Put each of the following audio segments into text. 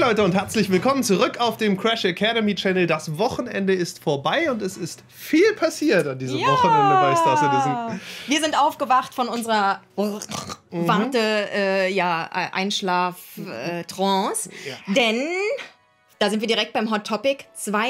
Leute und herzlich willkommen zurück auf dem Crash Academy Channel. Das Wochenende ist vorbei und es ist viel passiert an diesem Wochenende bei Star Citizen. Wir sind aufgewacht von unserer Einschlaf-Trance, denn da sind wir direkt beim Hot Topic.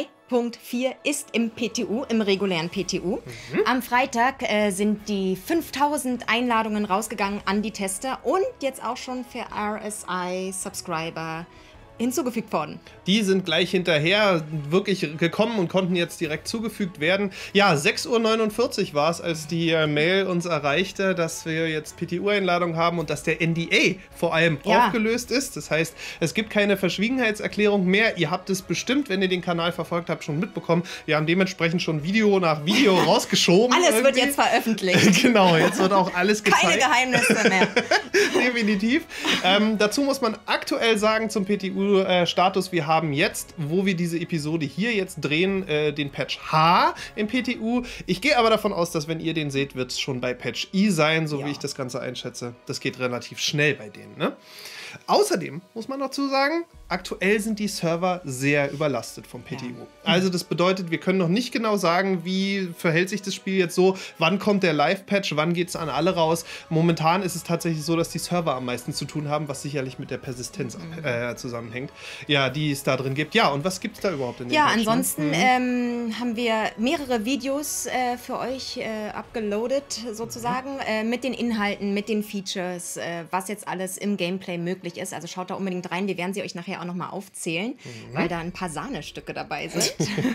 2.4 ist im PTU, im regulären PTU. Am Freitag sind die 5000 Einladungen rausgegangen an die Tester und jetzt auch schon für RSI-Subscriber hinzugefügt worden. Die sind gleich hinterher wirklich gekommen und konnten jetzt direkt zugefügt werden. Ja, 6:49 Uhr war es, als die Mail uns erreichte, dass wir jetzt PTU-Einladungen haben und dass der NDA vor allem aufgelöst ist. Das heißt, es gibt keine Verschwiegenheitserklärung mehr. Ihr habt es bestimmt, wenn ihr den Kanal verfolgt habt, schon mitbekommen. Wir haben dementsprechend schon Video nach Video rausgeschoben. Alles wird jetzt veröffentlicht. Genau, jetzt wird auch alles gezeigt. Keine Geheimnisse mehr. Definitiv. Dazu muss man aktuell sagen zum PTU-Status, wir haben jetzt, wo wir diese Episode hier jetzt drehen, den Patch H im PTU. Ich gehe aber davon aus, dass wenn ihr den seht, wird es schon bei Patch I sein, so wie ich das Ganze einschätze. Das geht relativ schnell bei denen, ne? Außerdem muss man dazu sagen, aktuell sind die Server sehr überlastet vom PTU. Also das bedeutet, wir können noch nicht genau sagen, wie verhält sich das Spiel jetzt so, wann kommt der Live-Patch, wann geht es an alle raus. Momentan ist es tatsächlich so, dass die Server am meisten zu tun haben, was sicherlich mit der Persistenz zusammenhängt, ja, die es da drin gibt. Ja, und was gibt es da überhaupt in den Patchen? Ansonsten haben wir mehrere Videos für euch abgeloadet, sozusagen, mit den Inhalten, mit den Features, was jetzt alles im Gameplay möglich ist. Also schaut da unbedingt rein. Wir werden sie euch nachher auch nochmal aufzählen, weil da ein paar Sahnestücke dabei sind.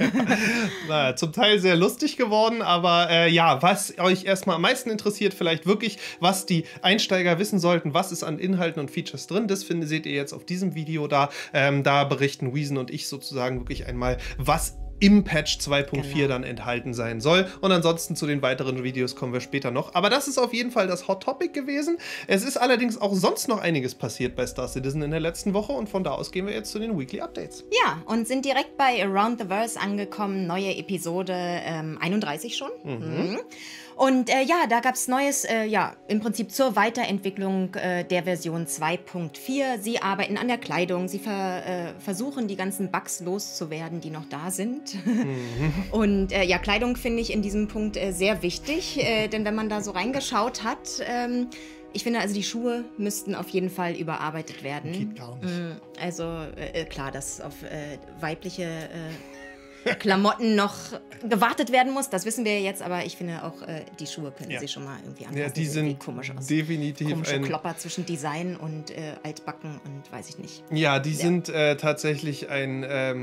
Naja, zum Teil sehr lustig geworden, aber ja, was euch erstmal am meisten interessiert, vielleicht wirklich, was die Einsteiger wissen sollten, was ist an Inhalten und Features drin, das seht ihr jetzt auf diesem Video da. Da berichten Weezen und ich sozusagen wirklich einmal, was im Patch 2.4 dann enthalten sein soll. Und ansonsten zu den weiteren Videos kommen wir später noch. Aber das ist auf jeden Fall das Hot Topic gewesen. Es ist allerdings auch sonst noch einiges passiert bei Star Citizen in der letzten Woche und von da aus gehen wir jetzt zu den Weekly Updates. Ja, und sind direkt bei Around the Verse angekommen. Neue Episode 31 schon. Und ja, da gab es Neues, im Prinzip zur Weiterentwicklung der Version 2.4. Sie arbeiten an der Kleidung, sie versuchen, die ganzen Bugs loszuwerden, die noch da sind. Und ja, Kleidung finde ich in diesem Punkt sehr wichtig, denn wenn man da so reingeschaut hat, ich finde also, die Schuhe müssten auf jeden Fall überarbeitet werden. Geht gar nicht. Also klar, dass auf weibliche Klamotten noch gewartet werden muss, das wissen wir jetzt, aber ich finde auch, die Schuhe können sich schon mal irgendwie anpassen. Ja, die sind komisch aus. Definitiv komische Klopper zwischen Design und Altbacken und weiß ich nicht. Ja, die sind tatsächlich ein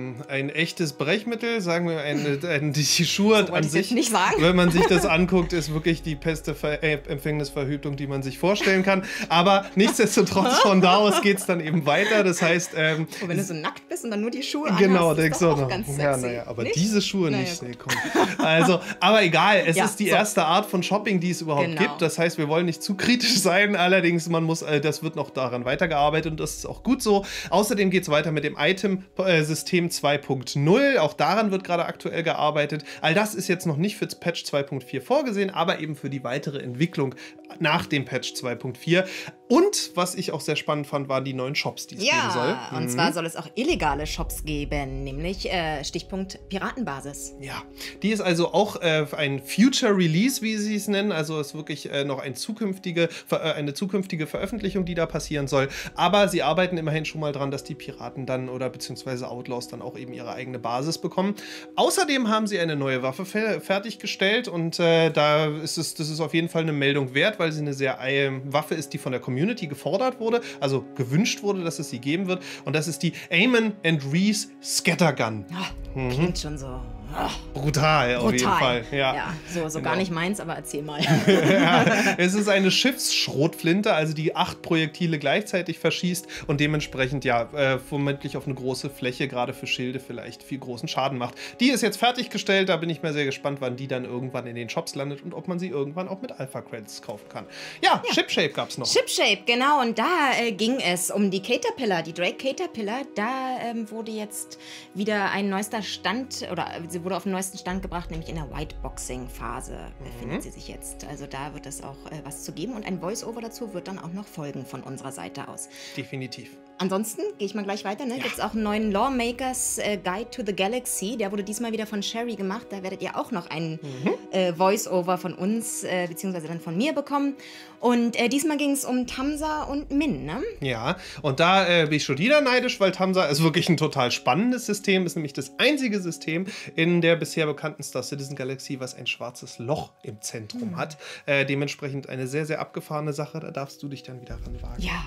echtes Brechmittel, sagen wir, die Schuhe so an sich, nicht sagen. wenn man sich das anguckt, ist wirklich die beste Empfängnisverhütung, die man sich vorstellen kann. Aber nichtsdestotrotz, von da aus geht es dann eben weiter. Das heißt, wenn du so nackt bist und dann nur die Schuhe anhast, genau, ist das auch ganz sexy. Ja, naja, aber nicht? diese Schuhe nicht. Nee, komm. Also, aber egal, es ist die erste Art von Shopping, die es überhaupt gibt. Das heißt, wir wollen nicht zu kritisch sein, allerdings, das wird noch daran weitergearbeitet und das ist auch gut so. Außerdem geht es weiter mit dem Item-System 2.0. Auch daran wird gerade aktuell gearbeitet. All das ist jetzt noch nicht für das Patch 2.4 vorgesehen, aber eben für die weitere Entwicklung nach dem Patch 2.4. Und was ich auch sehr spannend fand, waren die neuen Shops, die es geben soll. Ja, und zwar soll es auch illegale Shops geben, nämlich Stichpunkt Piratenbasis. Ja, die ist also auch ein Future Release, wie sie es nennen. Also ist wirklich noch eine zukünftige Veröffentlichung, die da passieren soll. Aber sie arbeiten immerhin schon mal dran, dass die Piraten dann oder beziehungsweise Outlaws dann auch eben ihre eigene Basis bekommen. Außerdem haben sie eine neue Waffe fertiggestellt und das ist auf jeden Fall eine Meldung wert, weil sie eine sehr Waffe ist, die von der Community gefordert wurde, also gewünscht wurde, dass es sie geben wird. Und das ist die Eamon and Reese Scattergun. Klingt schon so brutal auf jeden Fall. Ja, so gar nicht meins, aber erzähl mal. Ja, es ist eine Schiffsschrotflinte, also die 8 Projektile gleichzeitig verschießt und dementsprechend vermutlich auf eine große Fläche, gerade für Schilde, vielleicht viel großen Schaden macht. Die ist jetzt fertiggestellt, da bin ich mir sehr gespannt, wann die dann irgendwann in den Shops landet und ob man sie irgendwann auch mit Alpha-Credits kaufen kann. Ja, Shipshape gab es noch. Shipshape, genau, und da ging es um die Caterpillar, die Drake Caterpillar. Da wurde jetzt wieder ein neuester Stand, oder sie wurde auf den neuesten Stand gebracht, nämlich in der Whiteboxing-Phase befindet sie sich jetzt. Also da wird es auch was zu geben und ein Voice-Over dazu wird dann auch noch folgen von unserer Seite aus. Definitiv. ansonsten gehe ich mal gleich weiter. Ne? Gibt es auch einen neuen Lawmakers Guide to the Galaxy. Der wurde diesmal wieder von Sherry gemacht. Da werdet ihr auch noch einen Voice-Over von uns, beziehungsweise dann von mir bekommen. Und diesmal ging es um Tamsa und Min, ne? Ja, und da bin ich schon wieder neidisch, weil Tamsa ist wirklich ein total spannendes System. Ist nämlich das einzige System in der bisher bekannten Star Citizen Galaxie, was ein schwarzes Loch im Zentrum hat. Dementsprechend eine sehr, sehr abgefahrene Sache. Da darfst du dich dann wieder ranwagen. Ja.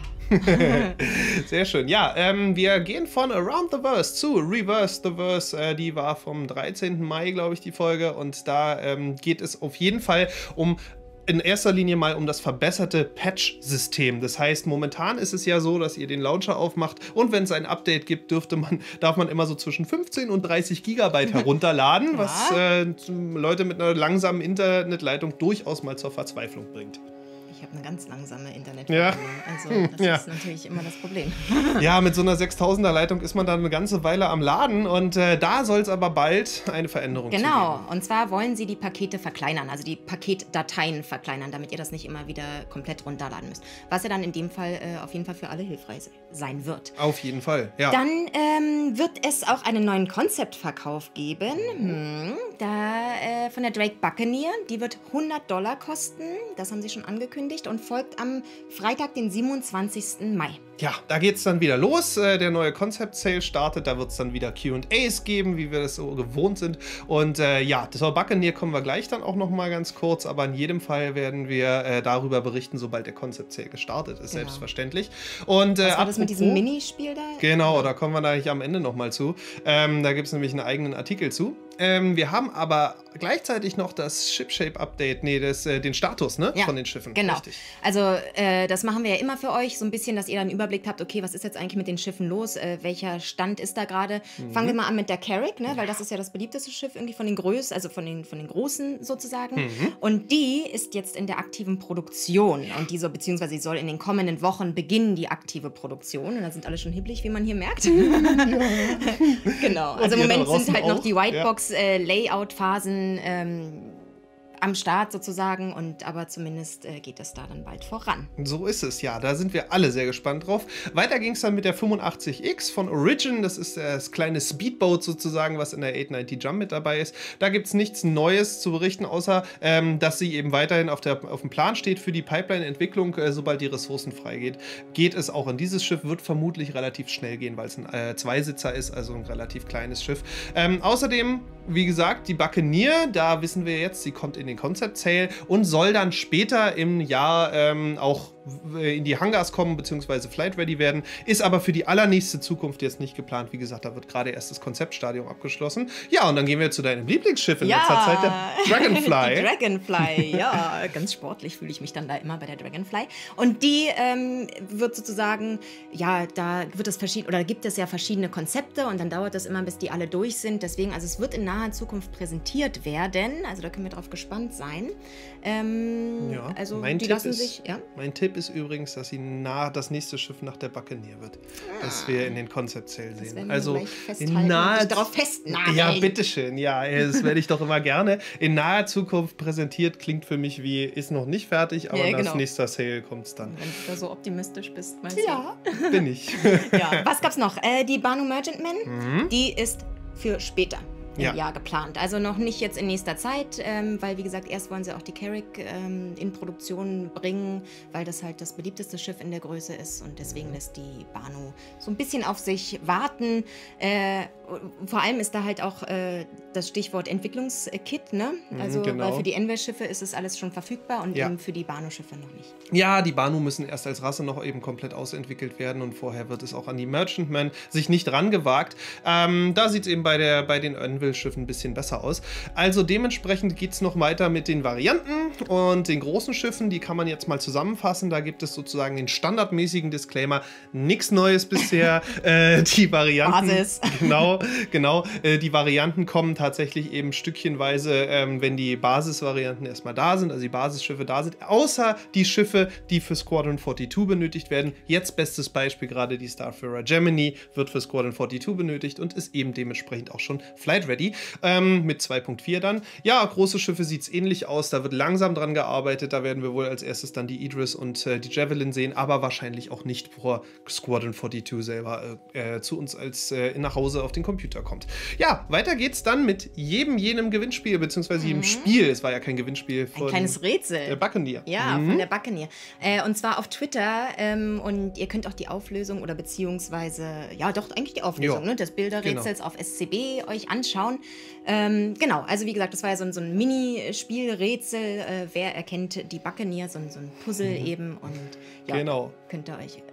Sehr schön. Ja, wir gehen von Around the Verse zu Reverse the Verse. Die war vom 13. Mai, glaube ich, die Folge. Und da geht es auf jeden Fall in erster Linie mal um das verbesserte Patch-System. Das heißt, momentan ist es ja so, dass ihr den Launcher aufmacht und wenn es ein Update gibt, darf man immer so zwischen 15 und 30 Gigabyte herunterladen, was Leute mit einer langsamen Internetleitung durchaus mal zur Verzweiflung bringt. Ich habe eine ganz langsame Internetverbindung. Also das ist natürlich immer das Problem. Ja, mit so einer 6000er Leitung ist man dann eine ganze Weile am Laden und da soll es aber bald eine Veränderung geben. Genau, und zwar wollen sie die Pakete verkleinern, also die Paketdateien verkleinern, damit ihr das nicht immer wieder komplett runterladen müsst. Was ja dann in dem Fall auf jeden Fall für alle hilfreich sein wird. Auf jeden Fall, ja. Dann wird es auch einen neuen Konzeptverkauf geben. Von der Drake Buccaneer. Die wird $100 kosten. Das haben sie schon angekündigt und folgt am Freitag, den 27. Mai. Ja, da geht es dann wieder los. Der neue Concept Sale startet. Da wird es dann wieder Q&As geben, wie wir das so gewohnt sind. Und ja, zur Buccaneer kommen wir gleich dann auch noch mal ganz kurz. Aber in jedem Fall werden wir darüber berichten, sobald der Concept Sale gestartet ist, selbstverständlich. Und, was war das mit diesem Minispiel da? Genau, da kommen wir da am Ende noch mal zu. Da gibt es nämlich einen eigenen Artikel zu. Wir haben aber gleichzeitig noch das Ship-Shape-Update, den Status von den Schiffen. Genau. Richtig. Also das machen wir ja immer für euch, so ein bisschen, dass ihr dann Überblick habt, okay, was ist jetzt eigentlich mit den Schiffen los, welcher Stand ist da gerade. Fangen wir mal an mit der Carrack, ne? Weil das ist ja das beliebteste Schiff irgendwie von den Größen, also von den Großen sozusagen. Und die ist jetzt in der aktiven Produktion und beziehungsweise sie soll in den kommenden Wochen beginnen, die aktive Produktion. Und da sind alle schon hibbelig, wie man hier merkt. Genau, also im Moment sind halt noch die Whitebox-Layout-Phasen am Start sozusagen, aber zumindest geht es da dann bald voran. So ist es, ja. Da sind wir alle sehr gespannt drauf. Weiter ging es dann mit der 85X von Origin. Das ist das kleine Speedboat sozusagen, was in der 890 Jump mit dabei ist. Da gibt es nichts Neues zu berichten, außer dass sie eben weiterhin auf dem Plan steht für die Pipeline-Entwicklung. Sobald die Ressourcen freigeht, geht es auch in dieses Schiff. Wird vermutlich relativ schnell gehen, weil es ein Zweisitzer ist, also ein relativ kleines Schiff. Außerdem, wie gesagt, die Buccaneer, da wissen wir jetzt, sie kommt in den Concept Sale und soll dann später im Jahr auch in die Hangars kommen, beziehungsweise Flight Ready werden, ist aber für die allernächste Zukunft jetzt nicht geplant. Wie gesagt, da wird gerade erst das Konzeptstadium abgeschlossen. Ja, und dann gehen wir zu deinem Lieblingsschiff in letzter Zeit, der Dragonfly. Die Dragonfly, ja, ganz sportlich fühle ich mich dann da immer bei der Dragonfly. Und die wird sozusagen, ja, da gibt es ja verschiedene Konzepte und dann dauert das immer, bis die alle durch sind. Deswegen, also es wird in naher Zukunft präsentiert werden, also da können wir drauf gespannt sein. Also mein die Tipp lassen sich, ja. Mein Tipp ist übrigens, dass das nächste Schiff nach der Buccaneer wird. Das wir in den Concept Sale sehen. Also in naher darauf festnageln. Ja, bitteschön. Ja, das werde ich doch immer gerne. In naher Zukunft präsentiert klingt für mich wie, ist noch nicht fertig, aber nach nächster Sale kommt es dann. Wenn du da so optimistisch bist, meinst du? Ja, bin ich. Ja, was gab's noch? Die Banu Merchantman, die ist für später im Jahr geplant. Also noch nicht jetzt in nächster Zeit, weil wie gesagt, erst wollen sie auch die Carrack in Produktion bringen, weil das halt das beliebteste Schiff in der Größe ist und deswegen lässt die Banu so ein bisschen auf sich warten. Vor allem ist da halt auch das Stichwort Entwicklungskit, ne? Also weil für die Enver-Schiffe ist es alles schon verfügbar und eben für die Banu-Schiffe noch nicht. Ja, die Banu müssen erst als Rasse noch eben komplett ausentwickelt werden und vorher wird es auch an die Merchantman sich nicht rangewagt. Da sieht es eben bei den Enver-Schiffen ein bisschen besser aus. Also dementsprechend geht es noch weiter mit den Varianten und den großen Schiffen, die kann man jetzt mal zusammenfassen. Da gibt es sozusagen den standardmäßigen Disclaimer, nichts Neues bisher. Die Varianten. Basis. Genau. Die Varianten kommen tatsächlich eben stückchenweise, wenn die Basisvarianten erstmal da sind, also die Basisschiffe da sind, außer die Schiffe, die für Squadron 42 benötigt werden. Jetzt bestes Beispiel gerade die Starfarer Gemini wird für Squadron 42 benötigt und ist eben dementsprechend auch schon Flight Ready ready. Mit 2.4 dann. Ja, große Schiffe sieht es ähnlich aus. Da wird langsam dran gearbeitet. Da werden wir wohl als erstes dann die Idris und die Javelin sehen, aber wahrscheinlich auch nicht, bevor Squadron 42 selber zu uns als nach Hause auf den Computer kommt. Ja, weiter geht's dann mit jenem Gewinnspiel, beziehungsweise jedem Spiel. Es war ja kein Gewinnspiel von ein kleines Rätsel. Der Buccaneer. Ja, von der Buccaneer. Und zwar auf Twitter. Und ihr könnt auch die Auflösung oder beziehungsweise, ja doch, eigentlich die Auflösung des Bilderrätsels auf SCB euch anschauen. Genau, also wie gesagt, das war ja so ein Mini-Spielrätsel. Wer erkennt die Buccaneer, so ein Puzzle eben. Und ja, könnt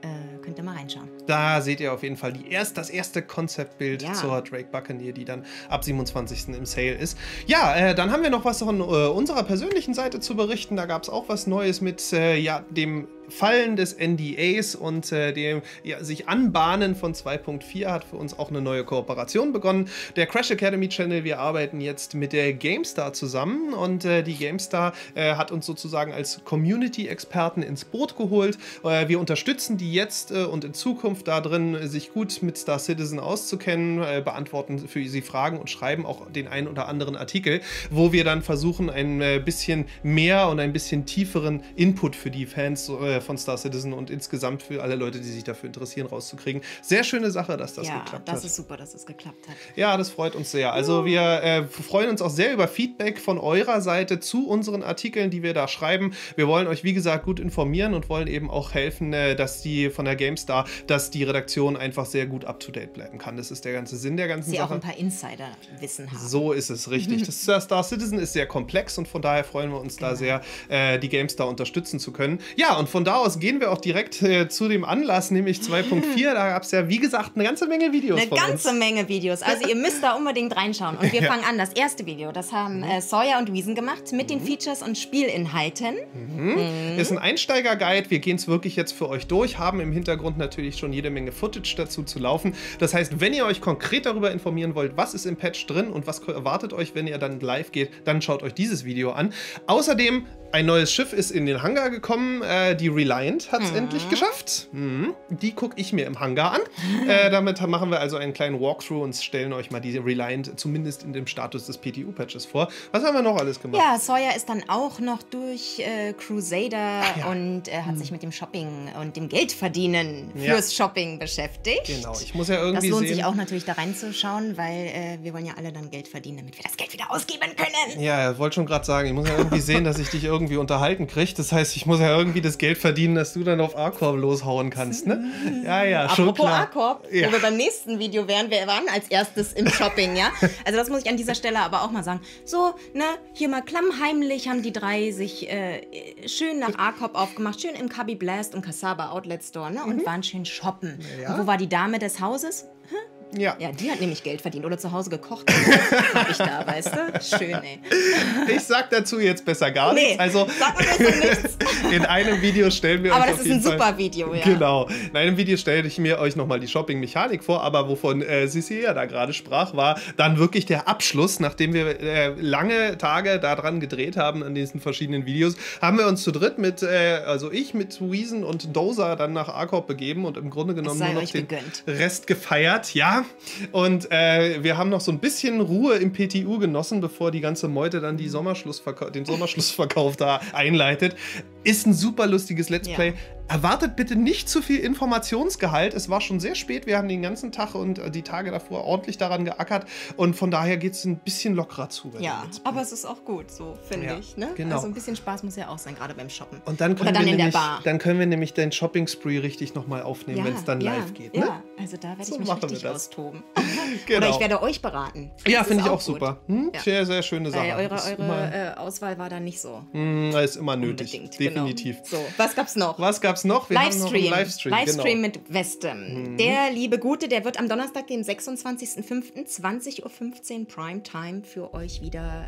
ihr mal reinschauen. Da seht ihr auf jeden Fall das erste Konzeptbild zur Drake Buccaneer, die dann ab 27. im Sale ist. Ja, dann haben wir noch was von unserer persönlichen Seite zu berichten. Da gab es auch was Neues mit dem Fallen des NDAs und dem sich Anbahnen von 2.4 hat für uns auch eine neue Kooperation begonnen. Der Crash Academy Channel, wir arbeiten jetzt mit der GameStar zusammen und die GameStar hat uns sozusagen als Community-Experten ins Boot geholt. Wir unterstützen die jetzt und in Zukunft da drin, sich gut mit Star Citizen auszukennen, beantworten für sie Fragen und schreiben auch den einen oder anderen Artikel, wo wir dann versuchen, ein bisschen mehr und ein bisschen tieferen Input für die Fans von Star Citizen und insgesamt für alle Leute, die sich dafür interessieren, rauszukriegen. Sehr schöne Sache, dass das geklappt hat. Ja, das ist super, dass es geklappt hat. Ja, das freut uns sehr. Also wir freuen uns auch sehr über Feedback von eurer Seite zu unseren Artikeln, die wir da schreiben. Wir wollen euch, wie gesagt, gut informieren und wollen eben auch helfen, dass die von der GameStar, dass die Redaktion einfach sehr gut up-to-date bleiben kann. Das ist der ganze Sinn der ganzen Sache. Sie auch ein paar Insider-Wissen haben. So ist es, richtig. Das Star Citizen ist sehr komplex und von daher freuen wir uns da sehr, die GameStar unterstützen zu können. Ja, und von da aus gehen wir auch direkt zu dem Anlass, nämlich 2.4. Da gab es ja, wie gesagt, eine ganze Menge Videos von uns. Eine ganze Menge Videos. Also ihr müsst da unbedingt reinschauen. Und wir fangen an. Das erste Video, das haben Sawyer und Weason gemacht mit den Features und Spielinhalten. Ist ein Einsteiger-Guide. Wir gehen es wirklich jetzt für euch durch, haben im Hintergrund natürlich schon jede Menge Footage dazu zu laufen. Das heißt, wenn ihr euch konkret darüber informieren wollt, was ist im Patch drin und was erwartet euch, wenn ihr dann live geht, dann schaut euch dieses Video an. Außerdem, ein neues Schiff ist in den Hangar gekommen. Die Reliant hat es endlich geschafft. Die gucke ich mir im Hangar an. Damit machen wir also einen kleinen Walkthrough und stellen euch mal die Reliant zumindest in dem Status des PTU-Patches vor. Was haben wir noch alles gemacht? Ja, Sawyer ist dann auch noch durch Crusader und hat sich mit dem Shopping und dem Geldverdienen fürs Shopping beschäftigt. Genau, ich muss ja irgendwie Das lohnt sich auch natürlich da reinzuschauen, weil wir wollen ja alle dann Geld verdienen, damit wir das Geld wieder ausgeben können. Ja, wollte schon gerade sagen, ich muss ja irgendwie sehen, dass ich dich irgendwie unterhalten kriege. Das heißt, ich muss ja irgendwie das Geld verdienen, dass du dann auf A-Corp loshauen kannst, ne? Ja, schon klar. Apropos A-Corp, wo wir beim nächsten Video wären, wir waren als erstes im Shopping, ja? Also das muss ich an dieser Stelle aber auch mal sagen. So, ne, hier mal klammheimlich haben die drei sich schön nach A-Corp aufgemacht, schön im Kabi Blast und Cassava Outlet Store, ne? Und waren schön shoppen. Ja. Und wo war die Dame des Hauses? Ja, die hat nämlich Geld verdient oder zu Hause gekocht. Hab ich da, weißt du? Schön, ey. Ich sag dazu jetzt besser gar nichts. Also, sag mir besser nichts. In einem Video stellen wir euch auf jeden Fall... Aber das ist ein super Video, ja. Genau. In einem Video stelle ich mir euch nochmal die Shopping-Mechanik vor, aber wovon Sissi ja da gerade sprach, war dann wirklich der Abschluss. Nachdem wir lange Tage daran gedreht haben an diesen verschiedenen Videos, haben wir uns zu dritt also ich mit Weason und Dozer dann nach A-Corp begeben und im Grunde genommen nur noch den Rest gefeiert. Ja, und wir haben noch so ein bisschen Ruhe im PTU genossen, bevor die ganze Meute dann den Sommerschlussverkauf da einleitet. Ist ein super lustiges Let's Play. Erwartet bitte nicht zu viel Informationsgehalt. Es war schon sehr spät. Wir haben den ganzen Tag und die Tage davor ordentlich daran geackert. Und von daher geht es ein bisschen lockerer zu. Ja, aber es ist auch gut, so finde ich. Ne? Genau. Also ein bisschen Spaß muss ja auch sein, gerade beim Shoppen. Und dann können dann können wir nämlich den Shopping-Spree richtig nochmal aufnehmen, wenn es dann live geht. Ne? Ja, also da werde ich mich richtig austoben. Genau. Oder ich werde euch beraten. Ja, finde ich auch super. Sehr, sehr schöne Sache. Eure Auswahl war da nicht so. Das ist immer nötig. Definitiv. Genau. So, was gab's noch? Wir haben noch einen Livestream mit Westem. Der liebe Gute, der wird am Donnerstag, den 26.05. 20:15 Uhr Primetime für euch wieder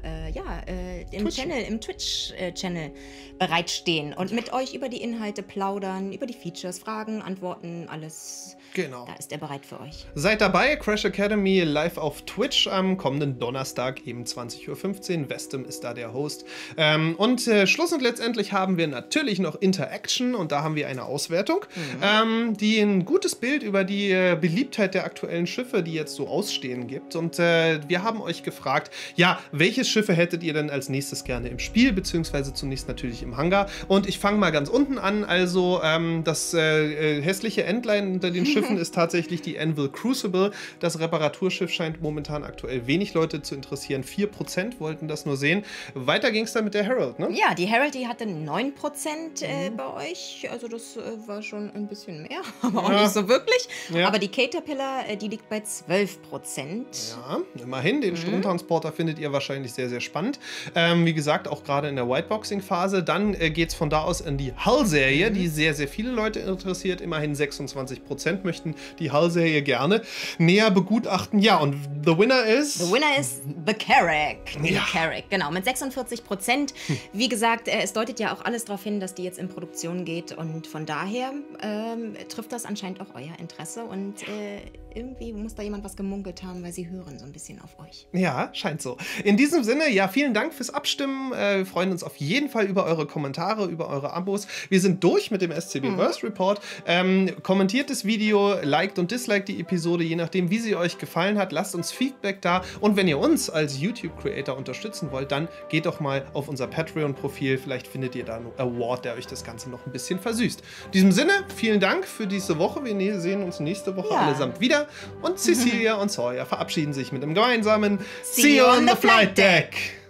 im Twitch-Channel bereitstehen und mit euch über die Inhalte plaudern, über die Features, Fragen, Antworten, alles. Genau. Da ist er bereit für euch. Seid dabei, Crash Academy Academy live auf Twitch am kommenden Donnerstag, eben 20:15 Uhr. Westem ist da der Host. Und Schluss und letztendlich haben wir natürlich noch Interaction und da haben wir eine Auswertung, die ein gutes Bild über die Beliebtheit der aktuellen Schiffe, die jetzt so ausstehen, gibt. Und wir haben euch gefragt, ja, welche Schiffe hättet ihr denn als nächstes gerne im Spiel, beziehungsweise zunächst natürlich im Hangar. Und ich fange mal ganz unten an. Also das hässliche Entlein unter den Schiffen ist tatsächlich die Anvil Crucible. Das Reparaturschiff scheint momentan aktuell wenig Leute zu interessieren. 4% wollten das nur sehen. Weiter ging es dann mit der Herald, ne? Ja, die Herald, die hatte 9% bei euch. Also das war schon ein bisschen mehr, aber auch nicht so wirklich. Ja. Aber die Caterpillar, die liegt bei 12%. Ja, immerhin. Den Stromtransporter findet ihr wahrscheinlich sehr, sehr spannend. Wie gesagt, auch gerade in der Whiteboxing-Phase. Dann geht es von da aus in die Hull-Serie, die sehr, sehr viele Leute interessiert. Immerhin 26% möchten die Hull-Serie gerne näher begutachten. Ja, und the winner is? The winner is the Carrack. Ja. Carrack, genau, mit 46%. Wie gesagt, es deutet ja auch alles darauf hin, dass die jetzt in Produktion geht. Und von daher trifft das anscheinend auch euer Interesse. Und irgendwie muss da jemand was gemunkelt haben, weil sie hören so ein bisschen auf euch. Ja, scheint so. In diesem Sinne, ja, vielen Dank fürs Abstimmen. Wir freuen uns auf jeden Fall über eure Kommentare, über eure Abos. Wir sind durch mit dem SCB-Verse Report. Kommentiert das Video, liked und disliked die Episode, je nachdem, wie sie euch gefallen hat. Lasst uns Feedback da. Und wenn ihr uns als YouTube-Creator unterstützen wollt, dann geht doch mal auf unser Patreon-Profil. Vielleicht findet ihr da einen Award, der euch das Ganze noch ein bisschen versüßt. In diesem Sinne, vielen Dank für diese Woche. Wir sehen uns nächste Woche allesamt wieder. Und Cecilia und Sawyer verabschieden sich mit einem gemeinsamen See you on the Flight Deck.